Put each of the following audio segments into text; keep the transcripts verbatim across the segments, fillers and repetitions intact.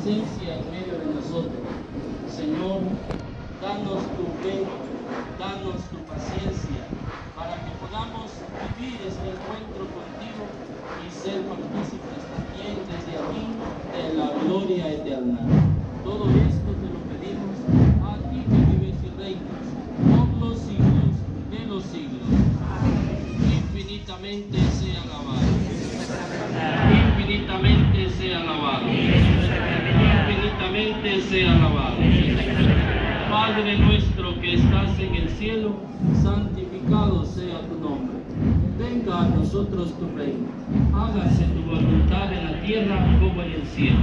presencia en medio de nosotros. Señor, danos tu fe, danos tu paciencia, para que podamos vivir este encuentro contigo y ser partícipes también desde aquí de la gloria eterna. Todo esto te lo pedimos a ti que vives y reinas por los siglos de los siglos. Infinitamente sea alabado. Infinitamente sea alabado. Infinitamente sea alabado. Padre nuestro que estás en el cielo, santificado sea tu nombre. Venga a nosotros tu reino. Hágase tu voluntad en la tierra como en el cielo.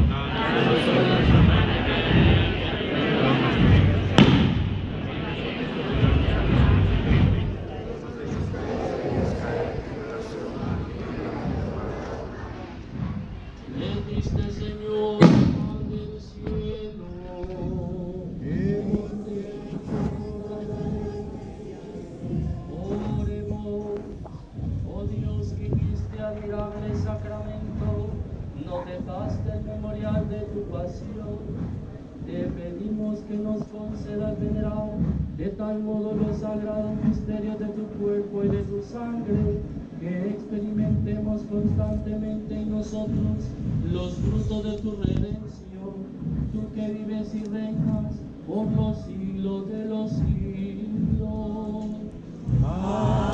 Le diste, Señor, pan del cielo. Oremos, oh Dios, que en este admirable sacramento no dejaste el memorial de tu pasión. Te pedimos que nos concedas venerar de tal modo los sagrados misterios de tu cuerpo y de tu sangre, que experimentemos constantemente en nosotros los frutos de tu redención, tú que vives y reinas por los siglos de los siglos. Amén.